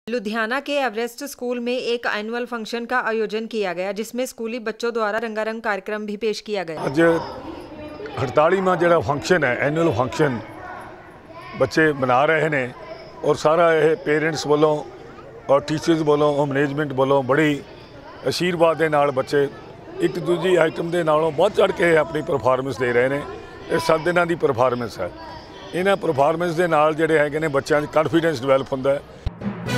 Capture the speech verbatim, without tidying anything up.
लुधियाना के Everest school में एक एनुअल फंक्शन का आयोजन किया गया, जिसमें स्कूली बच्चों द्वारा रंगारंग कार्यक्रम भी पेश किया गया। अज अड़तालीवां जो फंक्शन है, एनुअल फंक्शन बच्चे मना रहे हैं और सारा ये पेरेंट्स वालों और टीचर्स वालों और मैनेजमेंट वालों बड़ी आशीर्वाद के नाल बच्चे एक दूजी आइटम के नालों बढ़ चढ़ के अपनी परफॉर्मेंस दे रहे हैं। ये सत्त दिनों की परफॉर्मेंस है। इन्हां परफॉर्मेंस के नाल जिहड़े हैगे ने बच्चों कॉन्फिडेंस डिवेलप होंदा है।